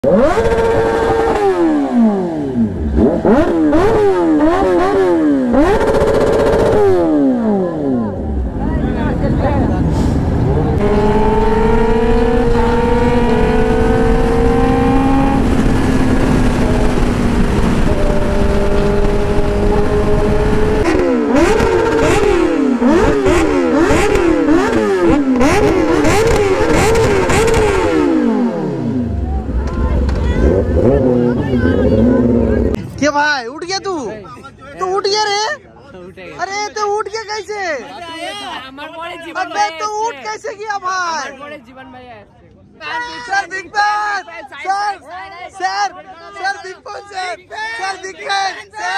क्या भाई उठ गया तू उठ गया रे। अरे तो उठ गया कैसे? अबे तो उठ कैसे गया भाई? Sir big fan sir big fan sir big fan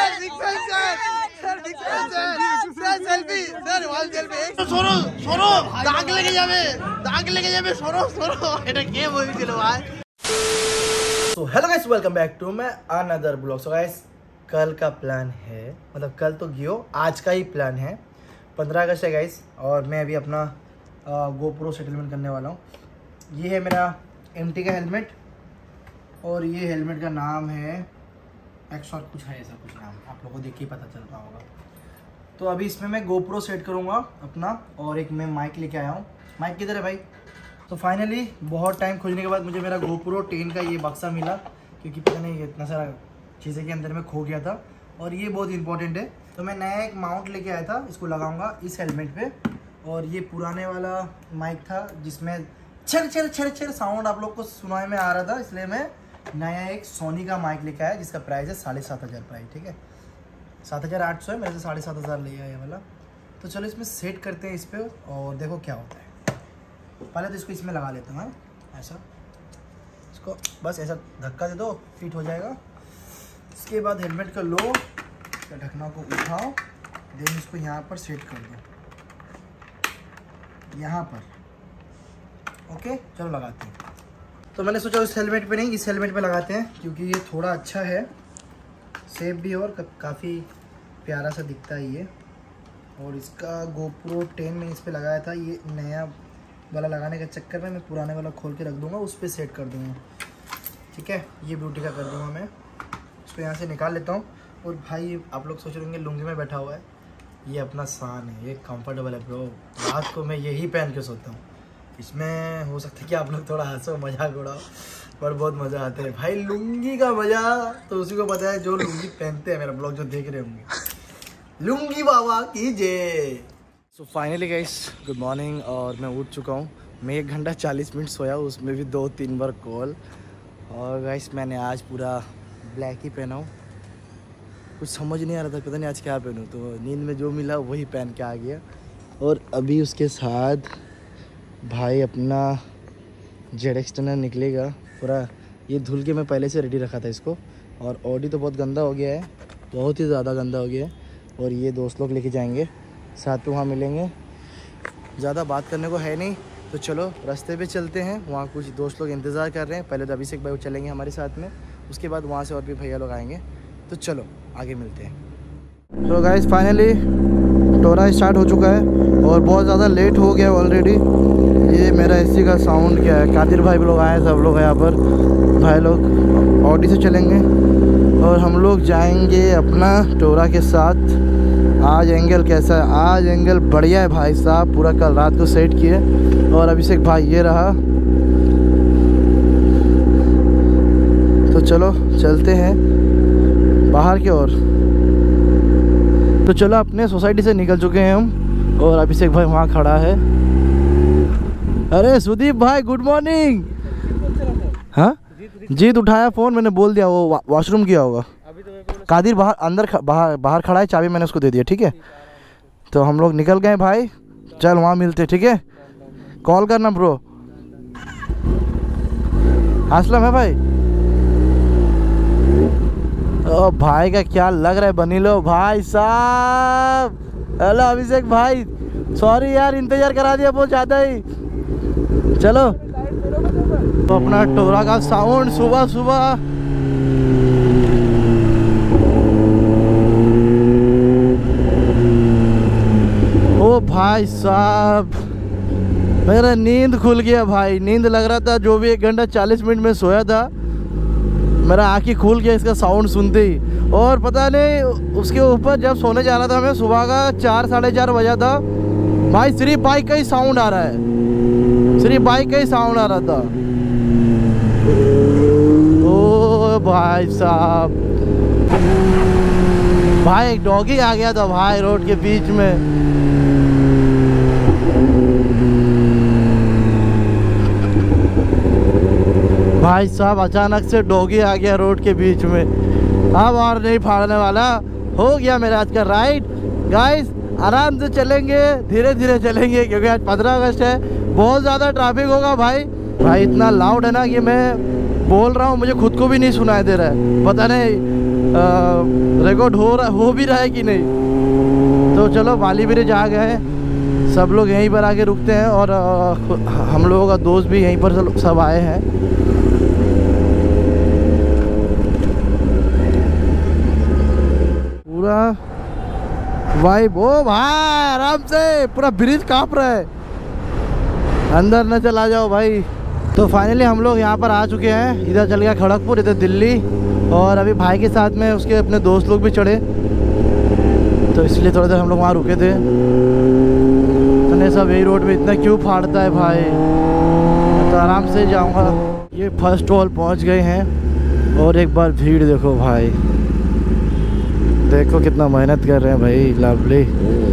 sir selfie sir वाल सेल्फी सोरो दाग लेके जावे सोरो এটা কে বলছিল ভাই? तो hello guys welcome back to my another blog. So guys कल का प्लान है, मतलब कल तो गियो आज का ही प्लान है। 15 अगस्त है गाइस और मैं अभी अपना गोप्रो सेटलमेंट करने वाला हूँ। ये है मेरा MT का हेलमेट और ये हेलमेट का नाम है एक्स और कुछ है, ऐसा कुछ नाम आप लोगों को देख के पता चल रहा होगा। तो अभी इसमें मैं गोप्रो सेट करूँगा अपना और एक मैं माइक लेके आया हूँ। माइक किधर है भाई? तो फाइनली बहुत टाइम खोजने के बाद मुझे मेरा GoPro 10 का ये बक्सा मिला, क्योंकि पता नहीं इतना सारा चीज़ें के अंदर में खो गया था और ये बहुत इंपॉर्टेंट है। तो मैं नया एक माउंट लेके आया था, इसको लगाऊंगा इस हेलमेट पे। और ये पुराने वाला माइक था जिसमें छर साउंड आप लोग को सुनाई में आ रहा था, इसलिए मैं नया एक सोनी का माइक लेके आया जिसका प्राइस है 7,500 प्राइस। ठीक है 7,800 है, मेरे से 7,500 ले आया ये वाला। तो चलो इसमें सेट करते हैं इस पर और देखो क्या होता है। पहले तो इसको इसमें लगा लेता हूँ ऐसा, इसको बस ऐसा धक्का दे दो फिट हो जाएगा। इसके बाद हेलमेट का लो, ढकना को उठाओ, देन इसको यहाँ पर सेट कर दो, यहाँ पर। ओके चलो लगाते हैं। तो मैंने सोचा उस हेलमेट पे नहीं इस हेलमेट पे लगाते हैं, क्योंकि ये थोड़ा अच्छा है, सेफ भी और काफ़ी प्यारा सा दिखता है ये। और इसका GoPro 10 में इस पर लगाया था, ये नया वाला लगाने के चक्कर में मैं पुराने वाला खोल के रख दूंगा, उस पर सेट कर दूंगा। ठीक है ये ब्यूटी का कर दूंगा मैं। इसको यहाँ से निकाल लेता हूँ। और भाई आप लोग सोच रहे होंगे लुंगी में बैठा हुआ है, ये अपना शान है, ये कंफर्टेबल है ब्रो। रात को मैं यही पहन के सोता हूँ। इसमें हो सकता है कि आप लोग थोड़ा हंसो मजाक उड़ाओ, पर बहुत मज़ा आता है भाई। लुंगी का मज़ा तो उसी को पता है जो लुंगी पहनते हैं, मेरा ब्लॉग जो देख रहे होंगे। लुंगी बाबा की जय। So finally guys good morning और मैं उठ चुका हूँ। मैं 1 घंटा 40 मिनट सोया, उसमें भी 2-3 बार कॉल। और गाइस मैंने आज पूरा ब्लैक ही पहना हूँ, कुछ समझ नहीं आ रहा था पता नहीं आज क्या पहनूँ, तो नींद में जो मिला वही पहन के आ गया। और अभी उसके साथ भाई अपना ZX टनर निकलेगा पूरा, ये धुल के मैं पहले से रेडी रखा था इसको। और ऑडी तो बहुत गंदा हो गया है, बहुत ही ज़्यादा गंदा हो गया है। और ये दोस्त लोग लेके जाएंगे साथ पे, वहाँ मिलेंगे। ज़्यादा बात करने को है नहीं, तो चलो रास्ते पे चलते हैं। वहाँ कुछ दोस्त लोग इंतज़ार कर रहे हैं। पहले तो अभिषेक भाई चलेंगे हमारे साथ में, उसके बाद वहाँ से और भी भैया लोग आएंगे। तो चलो आगे मिलते हैं। तो गाइस फाइनली टोरा स्टार्ट हो चुका है और बहुत ज़्यादा लेट हो गया ऑलरेडी। ये मेरा AC का साउंड क्या है, कादिर भाई लोग आए, सब लोग यहाँ पर भाई लोग ऑडी से चलेंगे और हम लोग जाएंगे अपना टोरा के साथ। आज एंगल कैसा है? आज एंगल बढ़िया है भाई साहब, पूरा कल रात को सेट किए। और अभिषेक भाई ये रहा। तो चलो चलते हैं बाहर की ओर। तो चलो अपने सोसाइटी से निकल चुके हैं हम और अभिषेक भाई वहाँ खड़ा है। अरे सुदीप भाई गुड मॉर्निंग। हाँ जीत उठाया फ़ोन, मैंने बोल दिया वो वॉशरूम किया होगा। कादिर बाहर खड़ा है, चाबी मैंने उसको दे दिया। ठीक है तो हम लोग निकल गए भाई, चल वहाँ मिलते। ठीक है कॉल करना ब्रो। असलम है भाई। ओ भाई का क्या लग रहा है, बनी लो भाई साहब। हेलो अभिषेक भाई, सॉरी यार इंतजार करा दिया बहुत ज़्यादा ही। चलो तो अपना टोरा का साउंड सुबह सुबह। ओ भाई साहब मेरा नींद खुल गया भाई, नींद लग रहा था जो भी 1 घंटा 40 मिनट में सोया था मेरा आँख ही खुल गया इसका साउंड सुनते ही। और पता नहीं उसके ऊपर जब सोने जाना था हमें, सुबह का 4 साढ़े 4 बजा था भाई, सिर्फ बाइक का ही साउंड आ रहा है, सिर्फ बाइक का ही साउंड आ रहा था। ओ भाई साहब, भाई एक डॉगी आ गया था भाई रोड के बीच में। भाई साहब अचानक से डॉगी आ गया रोड के बीच में। अब और नहीं फाड़ने वाला, हो गया मेरा आज का राइड। गाइस आराम से चलेंगे, धीरे धीरे चलेंगे क्योंकि आज 15 अगस्त है, बहुत ज़्यादा ट्रैफिक होगा भाई। भाई इतना लाउड है ना कि मैं बोल रहा हूँ मुझे खुद को भी नहीं सुनाई दे रहा है, पता नहीं रिकॉर्ड हो भी रहा है कि नहीं। तो चलो बाली ब्रिज आ गए हैं, सब लोग यहीं पर आके रुकते हैं और हम लोगों का दोस्त भी यहीं पर सब आए हैं। पूरा वाइब, ओ भाई आराम से, पूरा ब्रिज कांप रहा है, अंदर न चला जाओ भाई। तो फाइनली हम लोग यहाँ पर आ चुके हैं, इधर चल गया खड़गपुर, इधर दिल्ली, और अभी भाई के साथ में उसके अपने दोस्त लोग भी चढ़े, तो इसलिए थोड़ा देर हम लोग वहाँ रुके थे। तो सब यही रोड में इतना क्यों फाड़ता है भाई, तो आराम से जाऊँगा। ये फर्स्ट टोल पहुँच गए हैं और एक बार भीड़ देखो भाई, देखो कितना मेहनत कर रहे हैं भाई, लवली।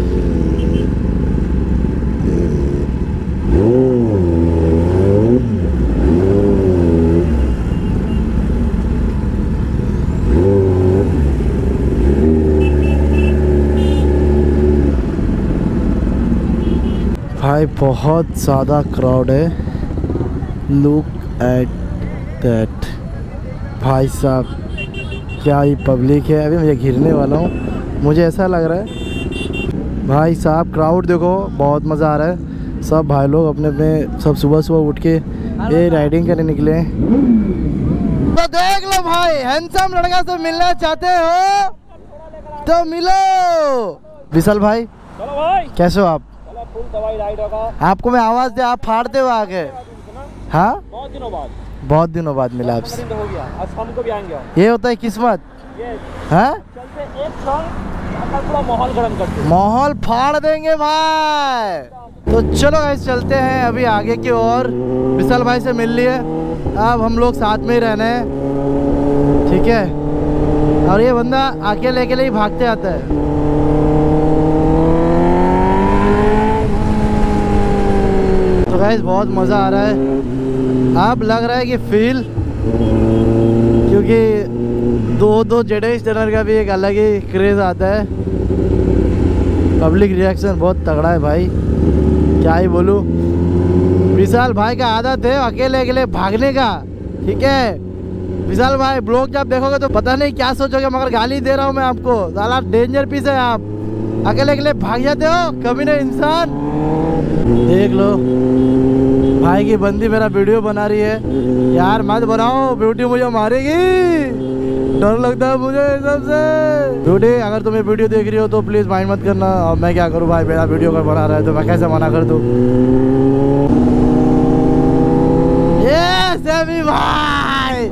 भाई बहुत ज़्यादा क्राउड है, लुक एट दैट। भाई साहब क्या ही पब्लिक है, अभी मुझे घिरने वाला हूँ, मुझे ऐसा लग रहा है। भाई साहब क्राउड देखो, बहुत मज़ा आ रहा है। सब भाई लोग अपने अपने सब सुबह सुबह उठ के ये राइडिंग करने निकले हैं। तो देख लो भाई, हैंडसम लड़का से मिलना चाहते हो तो मिलो। विशाल भाई, चलो भाई, कैसे हो आप? फुल दवाई राइड होगा। आपको मैं आवाज़ दे, आप फाड़ते हो आगे। हाँ बहुत दिनों बाद मिला आपसे, हो गया, आज शाम को भी आएंगे। ये होता है किस्मत। हाँ चलते एक संग, पूरा माहौल गर्म करते, माहौल फाड़ देंगे भाई। तो चलो गाइस चलते हैं अभी आगे की ओर। विशाल भाई से मिल लिए, अब हम लोग साथ में ही रहना है, ठीक है। और ये बंदा अकेले अकेले ही भागते आता है। तो गाइस बहुत मज़ा आ रहा है, अब लग रहा है कि फील, क्योंकि दो जेडेक्स टनर का भी एक अलग ही क्रेज़ आता है। पब्लिक रिएक्शन बहुत तगड़ा है भाई, क्या ही बोलूँ। विशाल भाई का आदत है अकेले अकेले भागने का, ठीक है। विशाल भाई ब्लॉग जब देखोगे तो पता नहीं क्या सोचोगे, मगर गाली दे रहा हूँ मैं आपको, साला डेंजर पीस है आप, अकेले अकेले भाग जाते हो कभी नहीं इंसान। देख लो भाई की बंदी मेरा वीडियो बना रही है, यार मत बनाओ, ब्यूटी मुझे मारेगी, डर लगता है मुझे सबसे। ब्यूटी अगर तुम्हें वीडियो देख रही हो तो प्लीज़ माइंड मत करना। और मैं क्या करूँ भाई, मेरा वीडियो का बना रहा है तो मैं कैसे मना कर दूँ। ये सेमी भाई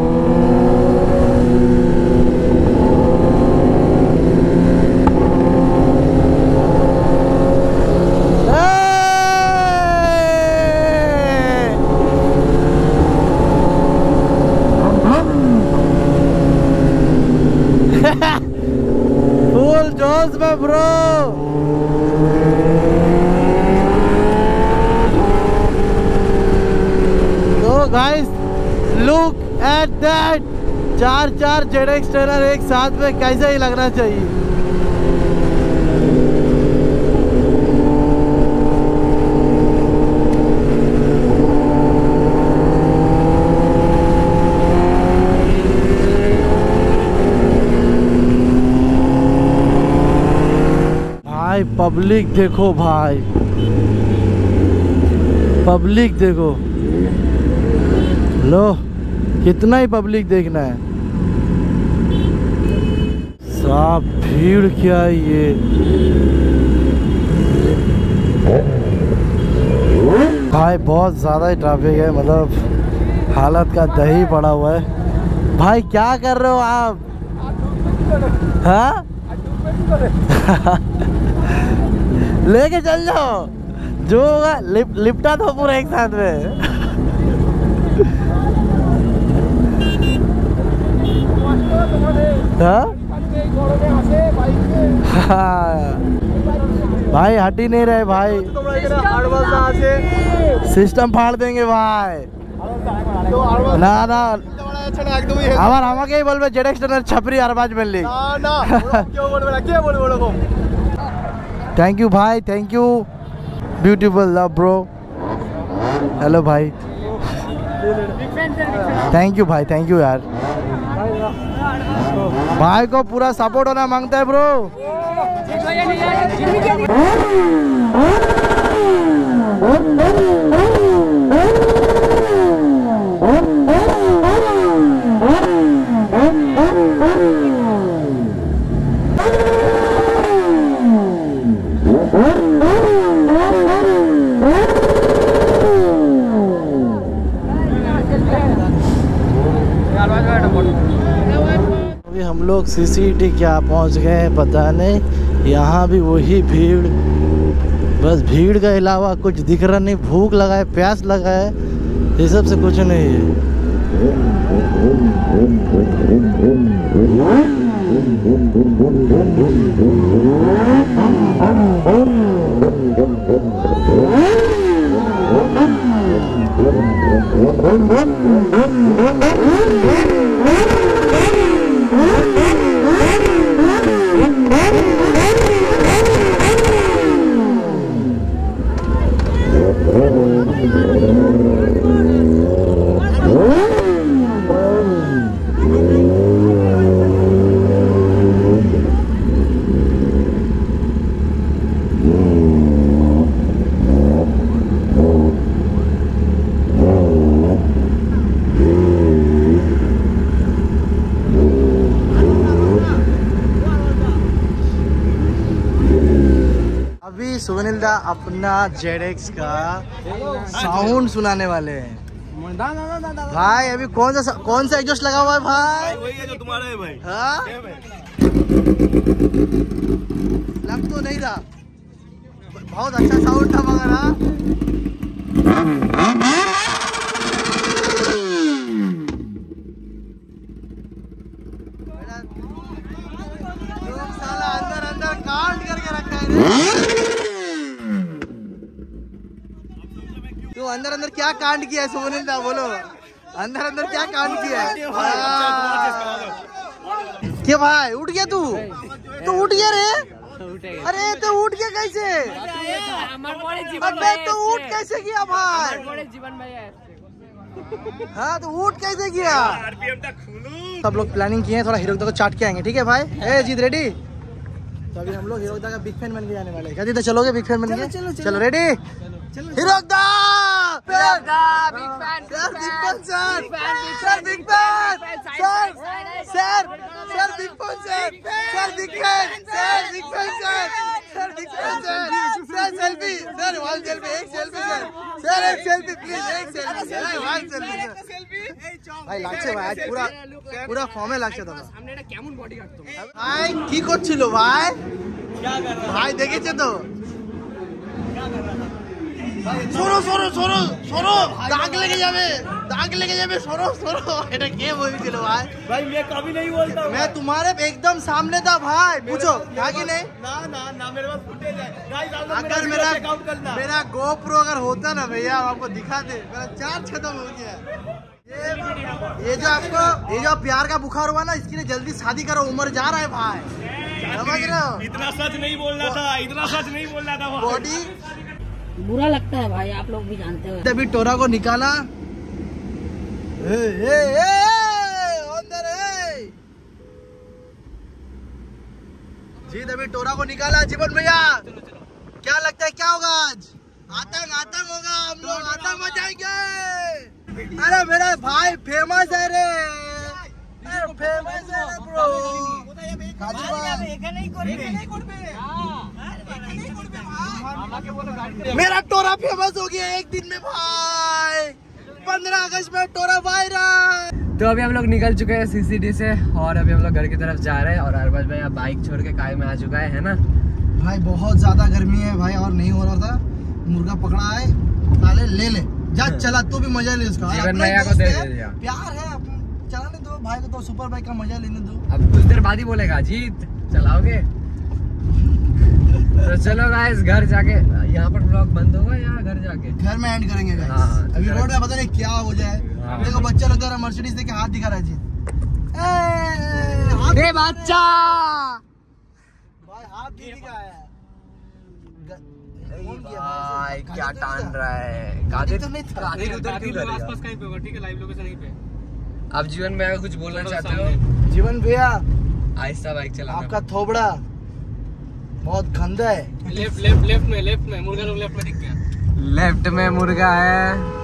फुल जोश में ब्रो। तो गाइस लुक एट दैट, 4 जेडेक्स टनर एक साथ में कैसे ही लगना चाहिए। पब्लिक देखो भाई, पब्लिक देखो, लो कितना ही पब्लिक देखना है। साफ भीड़ क्या है ये भाई, बहुत ज़्यादा ही ट्रैफिक है, मतलब हालत का दही पड़ा हुआ है। भाई क्या कर रहे हो आप? हाँ लेके चल जाओ, जो होगा लिपटा दो पूरा एक साथ में। भाई हट ही नहीं रहे भाई, सिस्टम फाड़ देंगे भाई। ना ना আমার আমাকেই বলবে জেডএক্স টেনের ছাপরি আরবাজ মেনলি। না কেউ বলবে না, কে বলবে এরকম? থ্যাংক ইউ ভাই, thank you, beautiful love bro. Hello भाई, थैंक यू भाई, थैंक यू यार। भाई को पूरा सपोर्ट होना मांगता है ब्रो। अभी हम लोग सीसीटी क्या पहुंच गए पता नहीं, यहाँ भी वही भीड़, बस भीड़ के अलावा कुछ दिख रहा नहीं। भूख लगा है, प्यास लगा है, ये सब से कुछ नहीं है। सुनील दा अपना जेडएक्स का साउंड सुनाने वाले हैं भाई। अभी कौन सा एग्जॉस्ट लगा हुआ है भाई? वही है जो तुम्हारा है भाई। हाँ लग तो नहीं रहा, बहुत अच्छा साउंड था मगर। हाँ साला अंदर अंदर कांड करके रखा है। तो अंदर अंदर क्या कांड किया है सुनील दा, बोलो अंदर अंदर क्या कांड किया है? क्या भाई उठ गया तू? तो उठ गया रे? अरे तो उठ गया कैसे? अबे तो उठ कैसे गया भाई? हाँ तो उठ कैसे गया? सब लोग प्लानिंग किए हैं, थोड़ा हीरोदा को चाट के आएंगे, ठीक है भाई? ए जीत रेडी? तो अभी हम लोग हीरोदा का बिग फैन बन के जाने वाले हैं। क्या जीता चलोगे बिग फैन बन के? चलो रेडी? हीरोदा big fan, sir big fan, sir big fan, sir big fan, sir big fan, sir big fan, sir big fan, sir selfie, sir one selfie, एक सेल्फी सर एक सेल्फी प्लीज, एक selfie sir one selfie भाई। লাগছে ভাই আজ পুরা ফর্মে লাগছে দাদা। সামনে এটা কেমন বডি গার্ড তো ভাই কি করছিল ভাই? ভাই দেখেছে তো? সরো সরো সরো সরো, দাগ লেগে যাবে, দাগ লেগে যাবে, সরো সরো। এটা কে বলছিল ভাই? भाई मैं कभी नहीं बोलता हूं, मैं तुम्हारे एकदम सामने था भाई। पूछो था कि नहीं? ना ना ना मेरे पास फुटेज है गाइस। अगर मेरा GoPro अगर होता ना भैया आपको दिखाते। मेरा चार्ज खत्म हो गया। ये जो प्यार का बुखार हुआ ना, इसके लिए जल्दी शादी करो, उम्र जा रहा है भाई, समझ रहे हो? इतना सच नहीं बोलना था, इतना सच नहीं बोलना था। बॉडी बुरा लगता है भाई, आप लोग भी जानते हो। अभी टोरा को निकाला, अंदर जीत। अभी टोरा को निकाला जीवन भैया। क्या लगता है क्या होगा आज? आतंक होगा, हम लोग आतंक मचाएंगे। अरे मेरा भाई फेमस है रे, फेमस है रे ब्रो। मेरा टोरा फेमस हो गया एक दिन में भाई। 15 अगस्त में टोरा वायरल। तो अभी हम लोग निकल चुके हैं सीसीडी से और अभी हम लोग घर की तरफ जा रहे हैं। और अरबाज भाई अब बाइक छोड़ के काय में आ चुका है ना भाई? बहुत ज्यादा गर्मी है भाई और नहीं हो रहा था। मुर्गा पकड़ा है, साले ले ले जा, चला तू भी मजा ले उसका। जीवन भैया को दे दिया, प्यार है, चलाने दो भाई को, तो सुपर बाइक का मजा लेने दो। अब कुछ देर बाद ही बोलेगा जीत चलाओगे। तो चलो गाइस घर जाके, यहाँ पर ब्लॉग बंद होगा या घर जाके घर में एंड करेंगे गाइस। हाँ, अभी रोड में पता नहीं क्या हो जाए। हाँ। देखो बच्चा लग रहा है, मर्सिडीज देके हाथ दिखा रहा है जी। ए बच्चा भाई हाथ दिखा है भाई, क्या टान रहा है? कादिर तो नहीं था। कादिर उधर क्यों लग आसपास कहीं पे होगा, ठीक है, लाइव लोकेशन यहीं पे। आप जीवन भैया कुछ बोलना चाहते हो? जीवन भैया आहिस्ता बाइक चलाना। आपका थोबड़ा बहुत गंदा है। लेफ्ट में मुर्गा लोग लेफ्ट में दिख गया। लेफ्ट में मुर्गा है।